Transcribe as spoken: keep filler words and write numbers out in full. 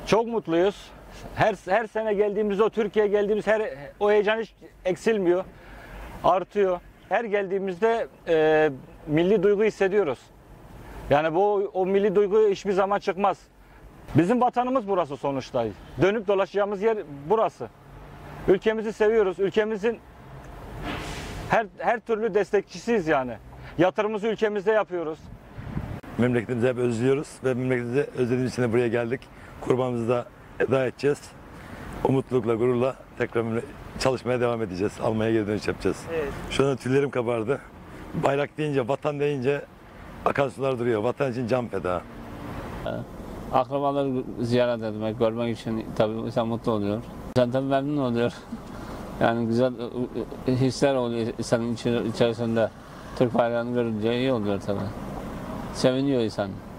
Çok mutluyuz. Her her sene geldiğimizde o Türkiye'ye geldiğimiz her o heyecan hiç eksilmiyor. Artıyor. Her geldiğimizde e, milli duygu hissediyoruz. Yani bu o milli duygu hiçbir zaman çıkmaz. Bizim vatanımız burası sonuçta. Dönüp dolaşacağımız yer burası. Ülkemizi seviyoruz. Ülkemizin her her türlü destekçisiyiz yani. Yatırımımızı ülkemizde yapıyoruz. Memleketimizi hep özlüyoruz ve memleketimizi özlediğimiz için de buraya geldik. Kurbanımızı da eda edeceğiz. O mutlulukla, gururla tekrar çalışmaya devam edeceğiz. Almanya geri dönüş yapacağız. Evet. Şu anda tüylerim kabardı. Bayrak deyince, vatan deyince akan sular duruyor. Vatan için can feda. Akrabaları ziyaret etmek, görmek için tabii insan mutlu oluyor. İnsan tabii memnun oluyor. Yani güzel hisler oluyor insanın içerisinde. Türk bayrağını görünce iyi oluyor tabii. Seviniyor insan.